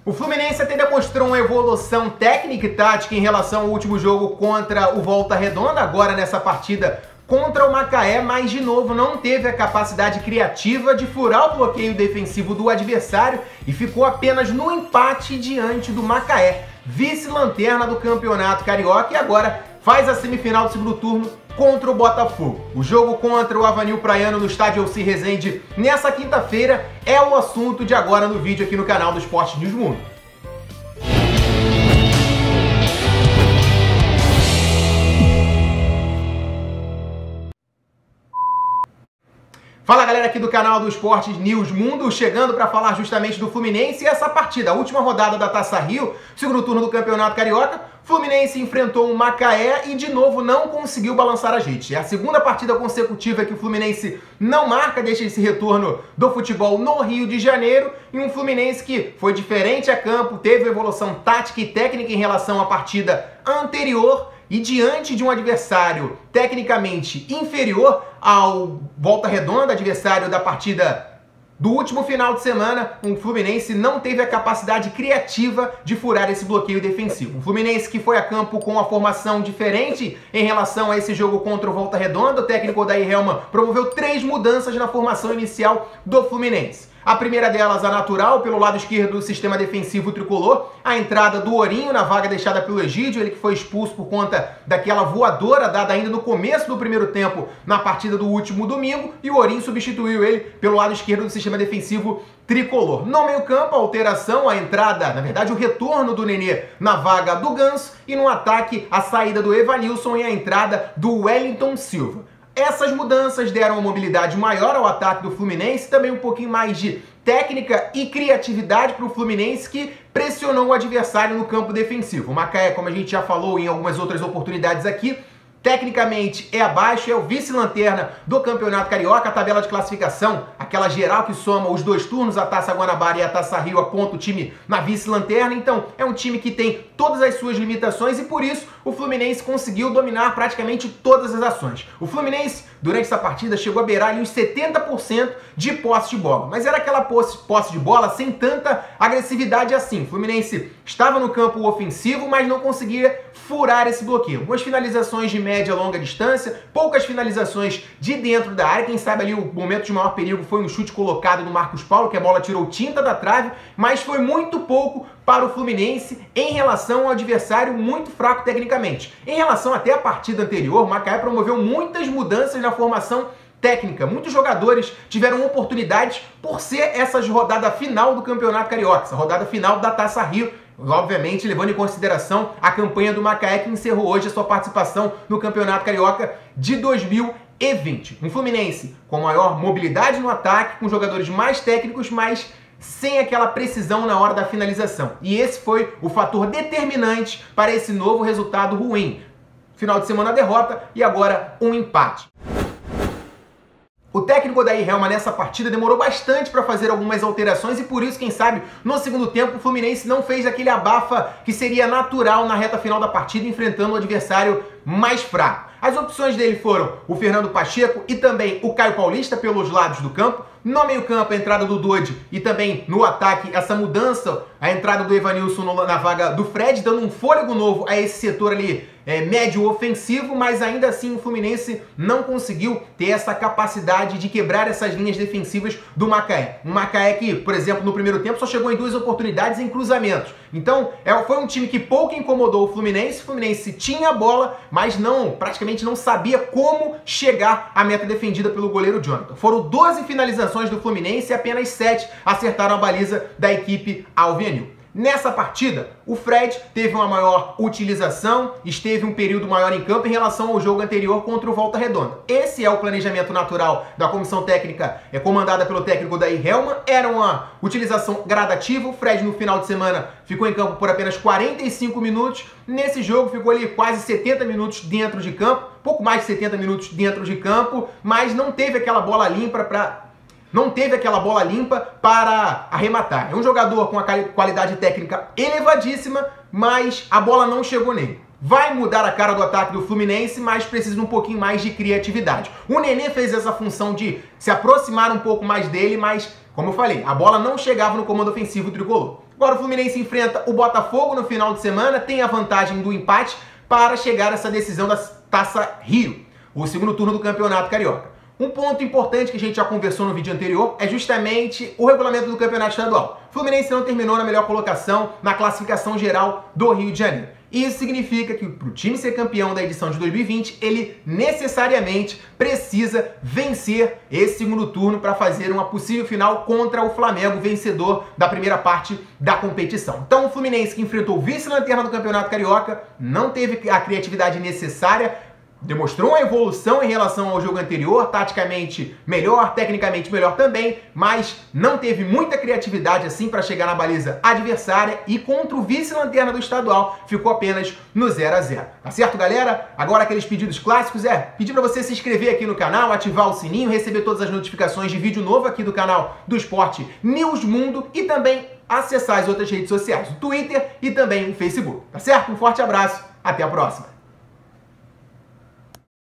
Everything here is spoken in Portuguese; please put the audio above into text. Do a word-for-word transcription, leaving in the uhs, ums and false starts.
O Fluminense até demonstrou uma evolução técnica e tática em relação ao último jogo contra o Volta Redonda, agora nessa partida contra o Macaé, mas de novo não teve a capacidade criativa de furar o bloqueio defensivo do adversário e ficou apenas no empate diante do Macaé, vice-lanterna do Campeonato Carioca, e agora faz a semifinal do segundo turno contra o Botafogo. O jogo contra o Avanil Praiano no estádio Alci Rezende nessa quinta-feira é o assunto de agora no vídeo aqui no canal do Esporte News Mundo. Fala galera aqui do canal do Esportes News Mundo, chegando para falar justamente do Fluminense e essa partida, a última rodada da Taça Rio, segundo turno do Campeonato Carioca. Fluminense enfrentou o Macaé e de novo não conseguiu balançar as redes. É a segunda partida consecutiva que o Fluminense não marca, deixa esse retorno do futebol no Rio de Janeiro, e um Fluminense que foi diferente a campo, teve evolução tática e técnica em relação à partida anterior, e diante de um adversário tecnicamente inferior ao Volta Redonda, adversário da partida do último final de semana, o Fluminense não teve a capacidade criativa de furar esse bloqueio defensivo. Um Fluminense que foi a campo com uma formação diferente em relação a esse jogo contra o Volta Redonda. O técnico Odair Helman promoveu três mudanças na formação inicial do Fluminense. A primeira delas, a natural, pelo lado esquerdo do sistema defensivo tricolor, a entrada do Ourinho na vaga deixada pelo Egídio, ele que foi expulso por conta daquela voadora dada ainda no começo do primeiro tempo na partida do último domingo, e o Ourinho substituiu ele pelo lado esquerdo do sistema defensivo tricolor. No meio-campo, a alteração, a entrada, na verdade, o retorno do Nenê na vaga do Ganso, e no ataque, a saída do Evanilson e a entrada do Wellington Silva. Essas mudanças deram uma mobilidade maior ao ataque do Fluminense, também um pouquinho mais de técnica e criatividade para o Fluminense, que pressionou o adversário no campo defensivo. O Macaé, como a gente já falou em algumas outras oportunidades aqui, tecnicamente é abaixo, é o vice-lanterna do Campeonato Carioca. A tabela de classificação, aquela geral que soma os dois turnos, a Taça Guanabara e a Taça Rio, aponta o time na vice-lanterna. Então é um time que tem todas as suas limitações e por isso o Fluminense conseguiu dominar praticamente todas as ações. O Fluminense, durante essa partida, chegou a beirar ali uns setenta por cento de posse de bola, mas era aquela posse, posse de bola sem tanta agressividade assim. O Fluminense estava no campo ofensivo, mas não conseguia furar esse bloqueio. Algumas finalizações de média e longa distância, poucas finalizações de dentro da área. Quem sabe ali o momento de maior perigo foi um chute colocado no Marcos Paulo, que a bola tirou tinta da trave, mas foi muito pouco para o Fluminense em relação ao adversário muito fraco tecnicamente. Em relação até à partida anterior, o Macaé promoveu muitas mudanças na formação técnica. Muitos jogadores tiveram oportunidades por ser essa rodada final do Campeonato Carioca, essa rodada final da Taça Rio, obviamente levando em consideração a campanha do Macaé, que encerrou hoje a sua participação no Campeonato Carioca de dois mil e vinte. Um Fluminense com maior mobilidade no ataque, com jogadores mais técnicos, mas sem aquela precisão na hora da finalização. E esse foi o fator determinante para esse novo resultado ruim. Final de semana derrota e agora um empate. O técnico Odair Helman nessa partida demorou bastante para fazer algumas alterações e por isso, quem sabe, no segundo tempo o Fluminense não fez aquele abafa que seria natural na reta final da partida, enfrentando o adversário mais fraco. As opções dele foram o Fernando Pacheco e também o Caio Paulista pelos lados do campo. No meio-campo, a entrada do Dodi e também no ataque, essa mudança, a entrada do Evanilson na vaga do Fred, dando um fôlego novo a esse setor ali é, médio ofensivo, mas ainda assim o Fluminense não conseguiu ter essa capacidade de quebrar essas linhas defensivas do Macaé. Um Macaé que, por exemplo, no primeiro tempo só chegou em duas oportunidades em cruzamentos. Então, é, foi um time que pouco incomodou o Fluminense. O Fluminense tinha a bola, mas não, praticamente não sabia como chegar à meta defendida pelo goleiro Jonathan. Foram doze finalizações do Fluminense e apenas sete acertaram a baliza da equipe alvianil. Nessa partida, o Fred teve uma maior utilização, esteve um período maior em campo em relação ao jogo anterior contra o Volta Redonda. Esse é o planejamento natural da comissão técnica é comandada pelo técnico Odair Helman. Era uma utilização gradativa. O Fred no final de semana ficou em campo por apenas quarenta e cinco minutos. Nesse jogo ficou ali quase setenta minutos dentro de campo, pouco mais de setenta minutos dentro de campo, mas não teve aquela bola limpa para não teve aquela bola limpa para arrematar. É um jogador com a qualidade técnica elevadíssima, mas a bola não chegou nele. Vai mudar a cara do ataque do Fluminense, mas precisa de um pouquinho mais de criatividade. O Nenê fez essa função de se aproximar um pouco mais dele, mas, como eu falei, a bola não chegava no comando ofensivo tricolor. Agora o Fluminense enfrenta o Botafogo no final de semana, tem a vantagem do empate para chegar a essa decisão da Taça Rio, o segundo turno do Campeonato Carioca. Um ponto importante que a gente já conversou no vídeo anterior é justamente o regulamento do Campeonato Estadual. O Fluminense não terminou na melhor colocação na classificação geral do Rio de Janeiro. Isso significa que para o time ser campeão da edição de dois mil e vinte, ele necessariamente precisa vencer esse segundo turno para fazer uma possível final contra o Flamengo, vencedor da primeira parte da competição. Então o Fluminense, que enfrentou o vice-lanterna do Campeonato Carioca, não teve a criatividade necessária, demonstrou uma evolução em relação ao jogo anterior, taticamente melhor, tecnicamente melhor também, mas não teve muita criatividade assim para chegar na baliza adversária e contra o vice-lanterna do estadual ficou apenas no zero a zero. Tá certo, galera? Agora aqueles pedidos clássicos é pedir para você se inscrever aqui no canal, ativar o sininho, receber todas as notificações de vídeo novo aqui do canal do Esporte News Mundo e também acessar as outras redes sociais, o Twitter e também o Facebook. Tá certo? Um forte abraço, até a próxima!